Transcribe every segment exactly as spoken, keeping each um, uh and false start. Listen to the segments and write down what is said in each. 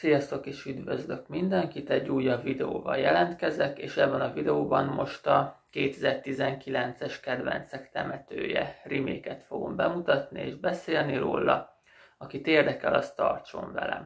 Sziasztok és üdvözlök mindenkit, egy újabb videóval jelentkezek, és ebben a videóban most a kétezer-tizenkilences kedvencek temetője remake-et fogom bemutatni és beszélni róla. Akit érdekel, az tartson velem.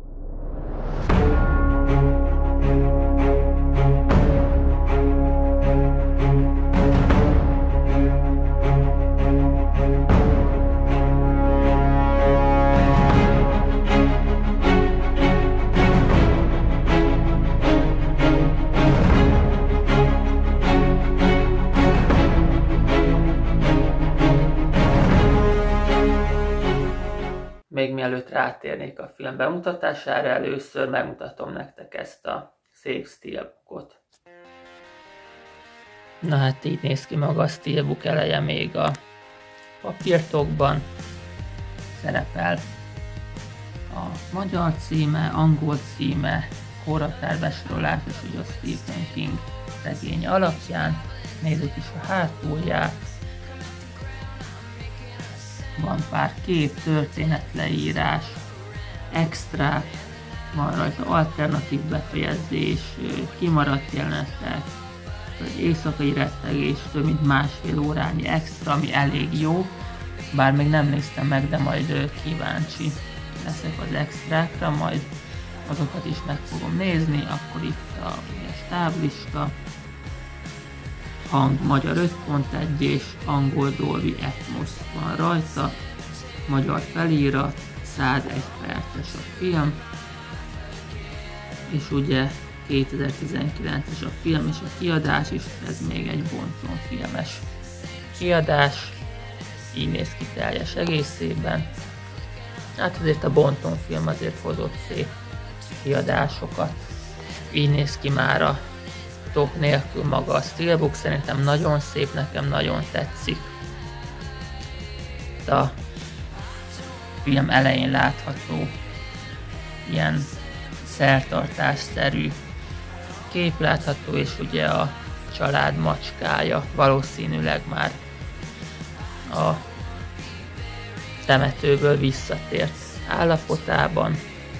Még mielőtt rátérnék a film bemutatására, először megmutatom nektek ezt a szép steelbookot. Na hát így néz ki maga a steelbook eleje, még a papírtokban szerepel a magyar címe, angol címe, korhatárbesorolás és ugye a Stephen King regény alapján. Nézzük is a hátulját. Van pár kép, történetleírás, extrák, van rajta alternatív befejezés, kimaradt jelenetek, egy éjszakai rettegés, több mint másfél órányi extra, ami elég jó, bár még nem néztem meg, de majd kíváncsi leszek az extrákra, majd azokat is meg fogom nézni. Akkor itt a, a stáblista, hang magyar öt pont egy és angol Dolby Atmos van rajta, magyar felirat, százegy perces a film, és ugye kétezer-tizenkilences a film és a kiadás is, ez még egy bonton filmes kiadás, így néz ki teljes egészében. Hát azért a bonton film azért hozott szép kiadásokat, így néz ki már a top nélkül maga a steelbook, szerintem nagyon szép, nekem nagyon tetszik. Itt a film elején látható ilyen szertartásszerű kép látható, és ugye a család macskája valószínűleg már a temetőből visszatért állapotában.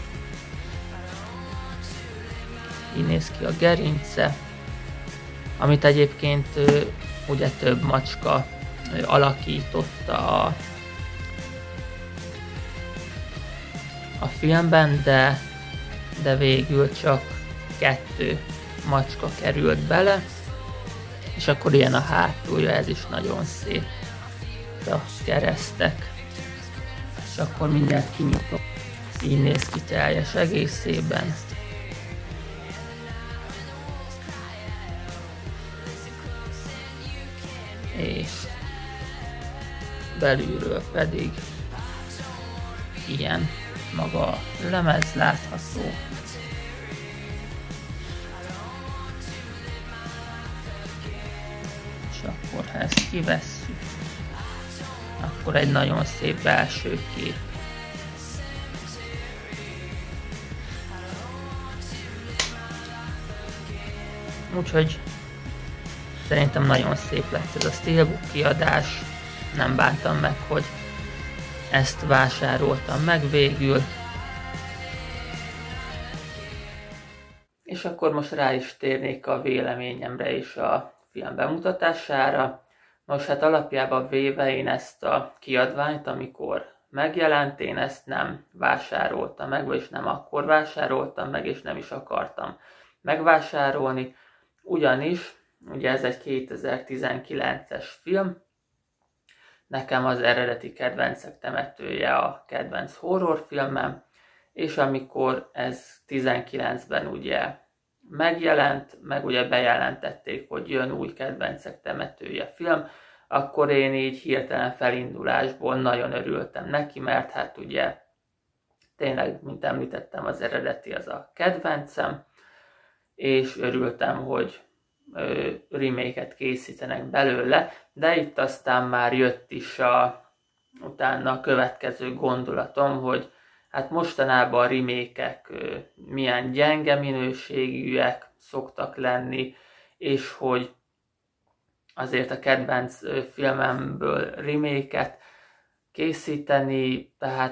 Így néz ki a gerince, amit egyébként ugye több macska alakította a, a filmben, de, de végül csak kettő macska került bele, és akkor ilyen a hátulja, ez is nagyon szép, a keresztek, és akkor mindjárt kinyitom. Így néz ki teljes egészében. És belülről pedig ilyen maga a lemez látható. És akkor ha ezt kivesszük, akkor egy nagyon szép belső kép. Úgyhogy szerintem nagyon szép lett ez a steelbook kiadás, nem bántam meg, hogy ezt vásároltam meg végül. És akkor most rá is térnék a véleményemre és a film bemutatására. Nos, hát alapjában véve én ezt a kiadványt, amikor megjelent, én ezt nem vásároltam meg, vagyis nem akkor vásároltam meg, és nem is akartam megvásárolni, ugyanis ugye ez egy kétezer-tizenkilences film, nekem az eredeti kedvencek temetője a kedvenc horrorfilmem, és amikor ez tizenkilencben ugye megjelent, meg ugye bejelentették, hogy jön új kedvencek temetője film, akkor én így hirtelen felindulásból nagyon örültem neki, mert hát ugye tényleg, mint említettem, az eredeti az a kedvencem, és örültem, hogy remake-et készítenek belőle, de itt aztán már jött is a, utána a következő gondolatom, hogy hát mostanában a remake-ek milyen gyenge minőségűek szoktak lenni, és hogy azért a kedvenc filmemből remake-et készíteni, tehát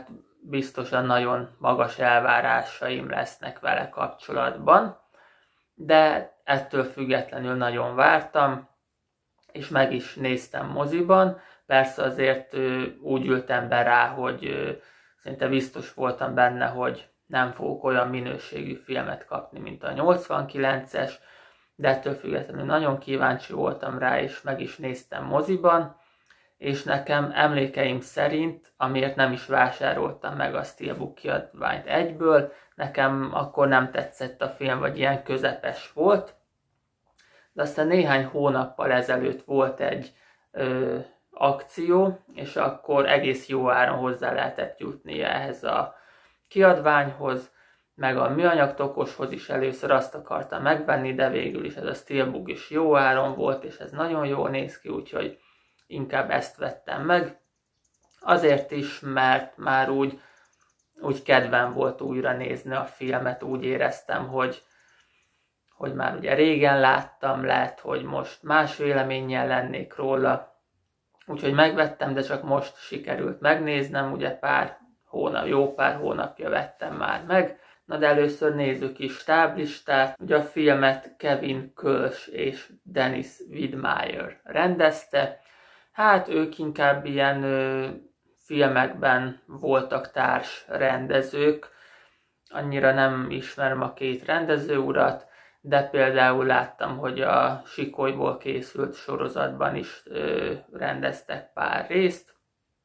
biztosan nagyon magas elvárásaim lesznek vele kapcsolatban, de ettől függetlenül nagyon vártam, és meg is néztem moziban. Persze azért úgy ültem be rá, hogy szinte biztos voltam benne, hogy nem fogok olyan minőségű filmet kapni, mint a nyolcvankilences, de ettől függetlenül nagyon kíváncsi voltam rá, és meg is néztem moziban, és nekem emlékeim szerint, amiért nem is vásároltam meg a Steelbook kiadványt egyből, nekem akkor nem tetszett a film, vagy ilyen közepes volt, de aztán néhány hónappal ezelőtt volt egy ö, akció, és akkor egész jó áron hozzá lehetett jutni ehhez a kiadványhoz, meg a műanyagtokoshoz is először azt akartam megvenni, de végül is ez a Steelbook is jó áron volt, és ez nagyon jól néz ki, úgyhogy inkább ezt vettem meg. Azért is, mert már úgy, úgy kedvem volt újra nézni a filmet, úgy éreztem, hogy, hogy már ugye régen láttam, lehet, hogy most más véleménnyel lennék róla. Úgyhogy megvettem, de csak most sikerült megnéznem, ugye pár hónap, jó pár hónapja vettem már meg. Na de először nézzük is stáblistát. Ugye a filmet Kevin Kölsch és Dennis Widmyer rendezte. Hát ők inkább ilyen ö, filmekben voltak társ rendezők. Annyira nem ismerem a két rendező urat, de például láttam, hogy a Sikolyból készült sorozatban is ö, rendeztek pár részt.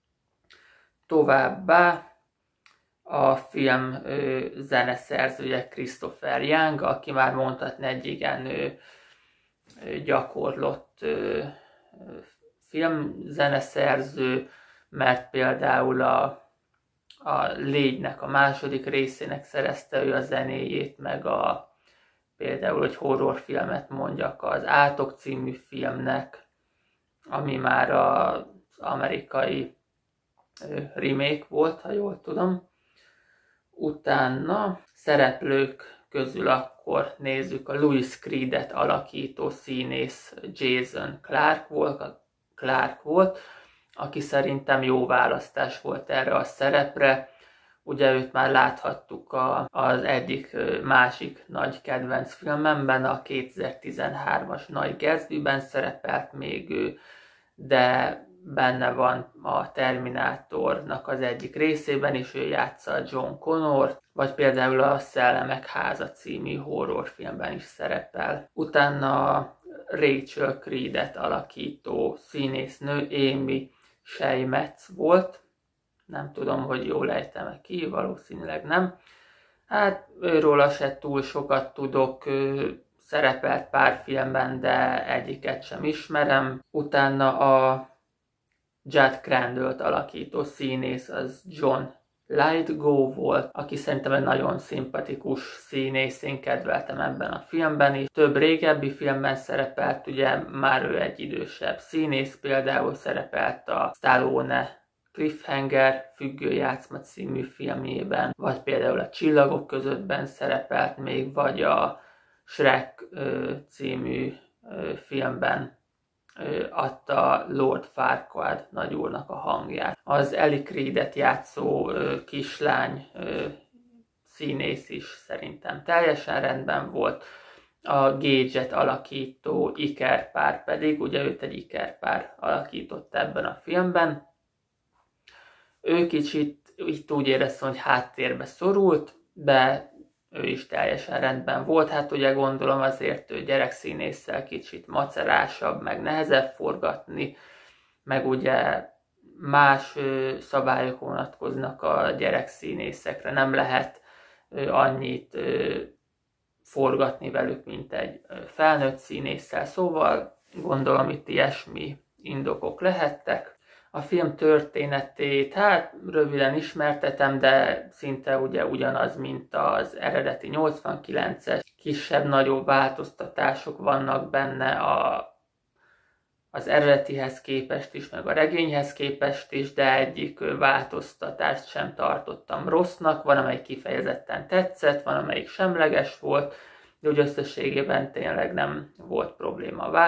Továbbá a film ö, zeneszerzője Christopher Young, aki már mondhatni egy igen ö, ö, gyakorlott ö, filmzeneszerző, mert például a, a Légynek a második részének szerezte ő a zenéjét, meg a például, hogy horrorfilmet mondjak, az Átok című filmnek, ami már az amerikai remake volt, ha jól tudom. Utána szereplők közül akkor nézzük a Louis Creedet alakító színész Jason Clarke volt, Clarke volt, aki szerintem jó választás volt erre a szerepre. Ugye őt már láthattuk a, az egyik másik nagy kedvenc filmemben, a kétezer-tizenhármas Nagy Gatsbyben szerepelt még ő, de benne van a Terminátornak az egyik részében is, ő játsza a John Connort, vagy például a Szellemek háza című horrorfilmben is szerepel. Utána Rachel Creedet alakító színésznő Amy Seymetz volt, nem tudom, hogy jól ejtem ki, valószínűleg nem. Hát őróla se túl sokat tudok, szerepelt pár filmben, de egyiket sem ismerem. Utána a Judd Crandall-t alakító színész az John Lithgow volt, aki szerintem egy nagyon szimpatikus színész, én kedveltem ebben a filmben is. Több régebbi filmben szerepelt, ugye már ő egy idősebb színész, például szerepelt a Stallone Cliffhanger függőjátszma című filmjében, vagy például a Csillagok közöttben szerepelt még, vagy a Shrek ö, című ö, filmben ö, adta Lord Farquaad nagyúrnak a hangját. Az Ellie Creedet játszó ö, kislány ö, színész is szerintem teljesen rendben volt. A Gage-et alakító ikerpár pedig, ugye őt egy ikerpár alakított ebben a filmben. Ő kicsit itt úgy éreztem, hogy háttérbe szorult, de ő is teljesen rendben volt. Hát ugye gondolom azért ő gyerekszínésszel kicsit macerásabb, meg nehezebb forgatni, meg ugye más szabályok vonatkoznak a gyerekszínészekre. Nem lehet annyit forgatni velük, mint egy felnőtt színésszel. Szóval gondolom itt ilyesmi indokok lehettek. A film történetét, hát röviden ismertetem, de szinte ugye ugyanaz, mint az eredeti nyolcvankilences. Kisebb-nagyobb változtatások vannak benne a, az eredetihez képest is, meg a regényhez képest is, de egyik változtatást sem tartottam rossznak. Van, amelyik kifejezetten tetszett, van, amelyik semleges volt, de úgy összességében tényleg nem volt probléma a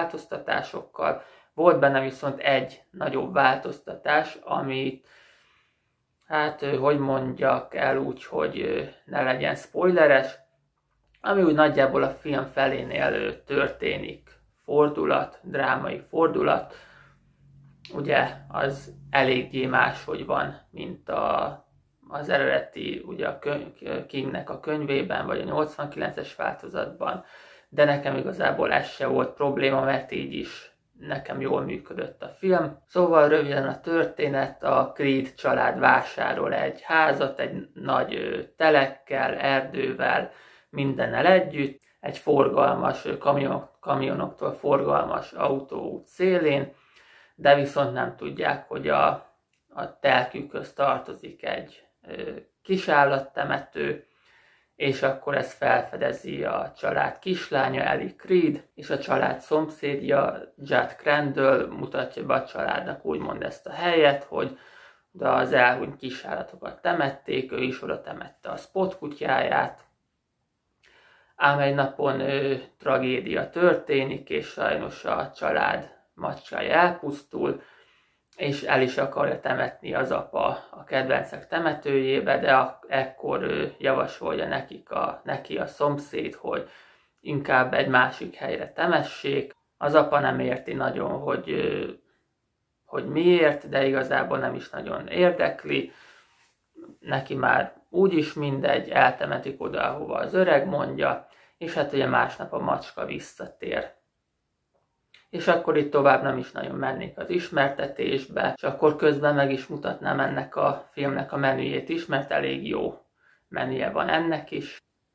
változtatásokkal. Volt benne viszont egy nagyobb változtatás, amit hát hogy mondjak el úgy, hogy ne legyen spoileres, ami úgy nagyjából a film felénél történik. Fordulat, drámai fordulat, ugye az eléggé máshogy van, mint a, az eredeti, ugye a könyv, Kingnek a könyvében, vagy a nyolcvankilences változatban, de nekem igazából ez se volt probléma, mert így is nekem jól működött a film. Szóval röviden a történet, a Creed család vásárol egy házat, egy nagy telekkel, erdővel, mindennel együtt, egy forgalmas, kamionok, kamionoktól forgalmas autóút szélén, de viszont nem tudják, hogy a, a telkükhöz tartozik egy ö, kisállattemető, és akkor ezt felfedezi a család kislánya, Ellie Creed, és a család szomszédja, Judd Crandall mutatja be a családnak úgymond ezt a helyet, hogy de az elhunyt kisállatokat temették, ő is oda temette a Spot kutyáját, ám egy napon ö, tragédia történik, és sajnos a család macskái elpusztul, és el is akarja temetni az apa a kedvencek temetőjébe, de a, ekkor ő javasolja nekik a, neki a szomszéd, hogy inkább egy másik helyre temessék. Az apa nem érti nagyon, hogy, hogy miért, de igazából nem is nagyon érdekli. Neki már úgyis mindegy, eltemetik oda, ahova az öreg mondja, és hát ugye másnap a macska visszatér. És akkor itt tovább nem is nagyon mennék az ismertetésbe, és akkor közben meg is mutatnám ennek a filmnek a menüjét is, mert elég jó menüje van ennek is.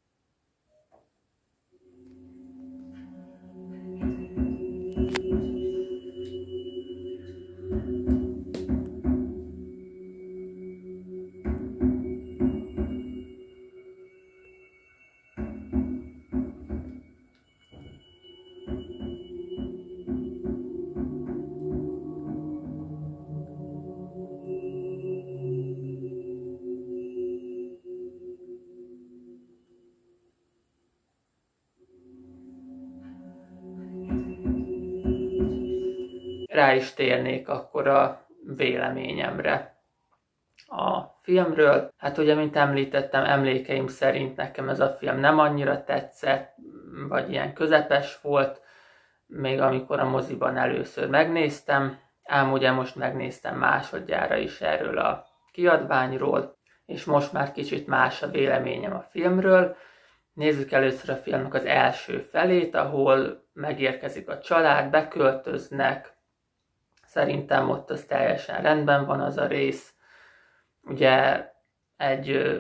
Rá is térnék akkor a véleményemre a filmről. Hát ugye, mint említettem, emlékeim szerint nekem ez a film nem annyira tetszett, vagy ilyen közepes volt, még amikor a moziban először megnéztem, ám ugye most megnéztem másodjára is erről a kiadványról, és most már kicsit más a véleményem a filmről. Nézzük először a filmnek az első felét, ahol megérkezik a család, beköltöznek. Szerintem ott az teljesen rendben van az a rész. Ugye egy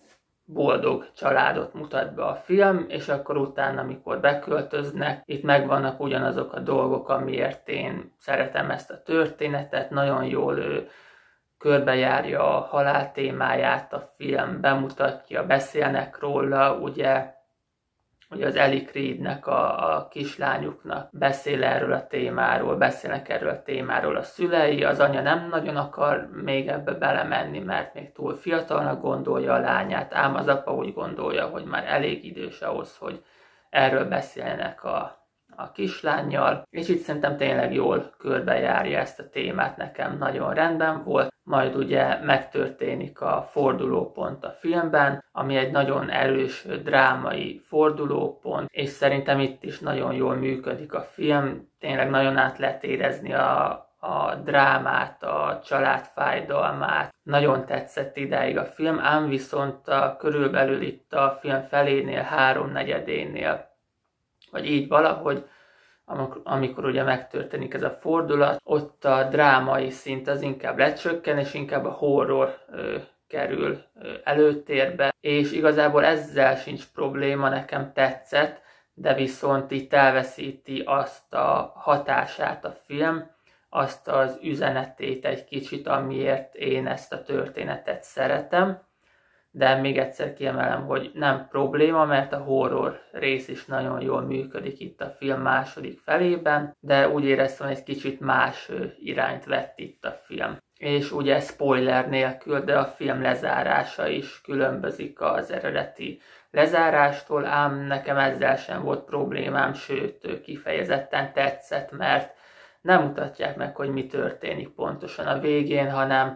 boldog családot mutat be a film, és akkor utána, amikor beköltöznek, itt megvannak ugyanazok a dolgok, amiért én szeretem ezt a történetet. Nagyon jól ő körbejárja a halál témáját a film, bemutatja, beszélnek róla, ugye, ugye az Ellie Creednek, a, a kislányuknak beszél erről a témáról, beszélnek erről a témáról a szülei, az anya nem nagyon akar még ebbe belemenni, mert még túl fiatalnak gondolja a lányát, ám az apa úgy gondolja, hogy már elég idős ahhoz, hogy erről beszélnek a, a kislánnyal, és itt szerintem tényleg jól körbejárja ezt a témát, nekem nagyon rendben volt. Majd ugye megtörténik a fordulópont a filmben, ami egy nagyon erős drámai fordulópont, és szerintem itt is nagyon jól működik a film, tényleg nagyon át lehet érezni a, a drámát, a család fájdalmát. Nagyon tetszett idáig a film, ám viszont a, körülbelül itt a film felénél, háromnegyedénél, vagy így valahogy, amikor ugye megtörténik ez a fordulat, ott a drámai szint az inkább lecsökken, és inkább a horror ö, kerül ö, előtérbe, és igazából ezzel sincs probléma, nekem tetszett, de viszont itt elveszíti azt a hatását a film, azt az üzenetét egy kicsit, amiért én ezt a történetet szeretem. De még egyszer kiemelem, hogy nem probléma, mert a horror rész is nagyon jól működik itt a film második felében, de úgy éreztem, hogy egy kicsit más irányt vett itt a film. És ugye spoiler nélkül, de a film lezárása is különbözik az eredeti lezárástól, ám nekem ezzel sem volt problémám, sőt kifejezetten tetszett, mert nem mutatják meg, hogy mi történik pontosan a végén, hanem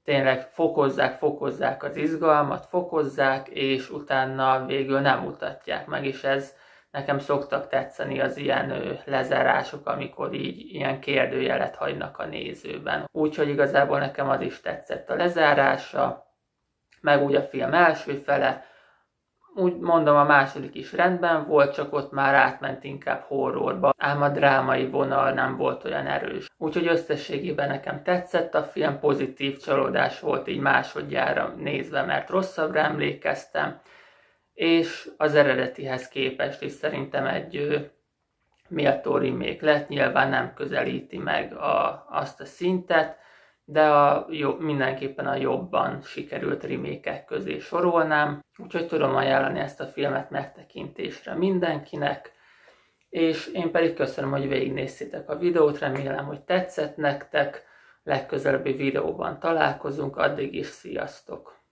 tényleg fokozzák, fokozzák az izgalmat, fokozzák, és utána végül nem mutatják meg, és ez nekem szoktak tetszeni az ilyen ö, lezárások, amikor így ilyen kérdőjelet hagynak a nézőben. Úgyhogy igazából nekem az is tetszett a lezárása, meg úgy a film első fele, úgy mondom, a második is rendben volt, csak ott már átment inkább horrorba, ám a drámai vonal nem volt olyan erős. Úgyhogy összességében nekem tetszett a film, pozitív csalódás volt így másodjára nézve, mert rosszabbra emlékeztem, és az eredetihez képest is szerintem egy ö, méltó remake lett, nyilván nem közelíti meg a, azt a szintet, de a jobb, mindenképpen a jobban sikerült remake-ek közé sorolnám, úgyhogy tudom ajánlani ezt a filmet megtekintésre mindenkinek, és én pedig köszönöm, hogy végignéztétek a videót, remélem, hogy tetszett nektek, legközelebbi videóban találkozunk, addig is sziasztok!